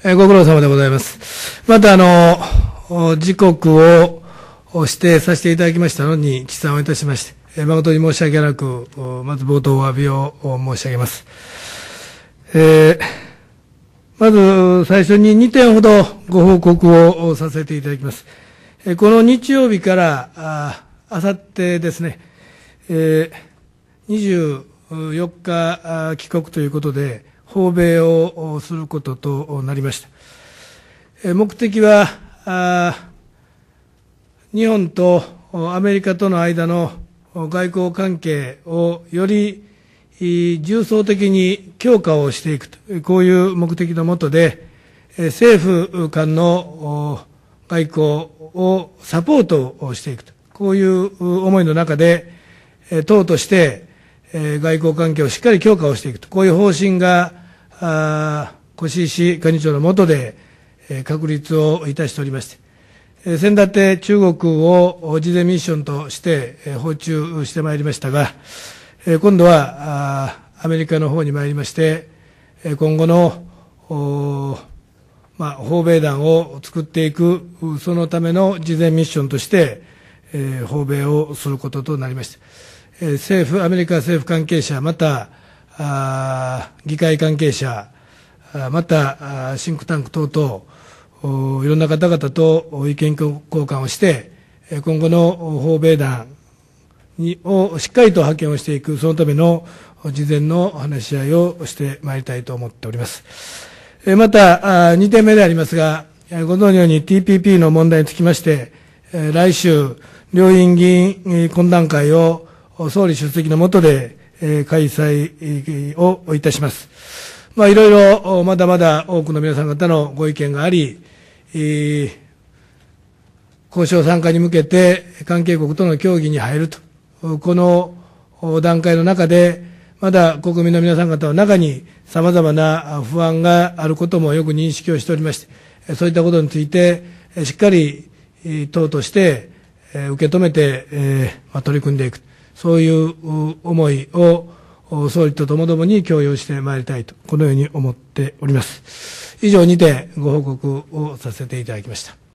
ご苦労様でございます。また、時刻を指定させていただきましたのに、遅参をいたしまして、誠に申し訳なく、まず冒頭お詫びを申し上げます。まず最初に2点ほどご報告をさせていただきます。この日曜日からあさってですね、24日帰国ということで、訪米をすることとなりました。目的は、日本とアメリカとの間の外交関係をより重層的に強化をしていくと、こういう目的のもとで、政府間の外交をサポートをしていくと、こういう思いの中で、党として外交関係をしっかり強化をしていくと、こういう方針が越石幹事長の下で確立をいたしておりまして、先だって中国を事前ミッションとして訪中してまいりましたが、今度はアメリカの方に参りまして、今後の訪米団を作っていく、そのための事前ミッションとして訪米をすることとなりました。アメリカ政府関係者、また議会関係者、またシンクタンク等々、いろんな方々と意見交換をして、今後の訪米団をしっかりと派遣をしていく、そのための事前の話し合いをしてまいりたいと思っております。また、2点目でありますが、ご存じのように TPP の問題につきまして、来週、両院議員懇談会を総理出席の下で開催をいたします。いろいろまだまだ多くの皆さん方のご意見があり、交渉参加に向けて関係国との協議に入ると、この段階の中で、まだ国民の皆さん方の中にさまざまな不安があることもよく認識をしておりまして、そういったことについて、しっかり党として受け止めて取り組んでいく、そういう思いを総理とともどもに共有してまいりたいと、このように思っております。以上にてご報告をさせていただきました。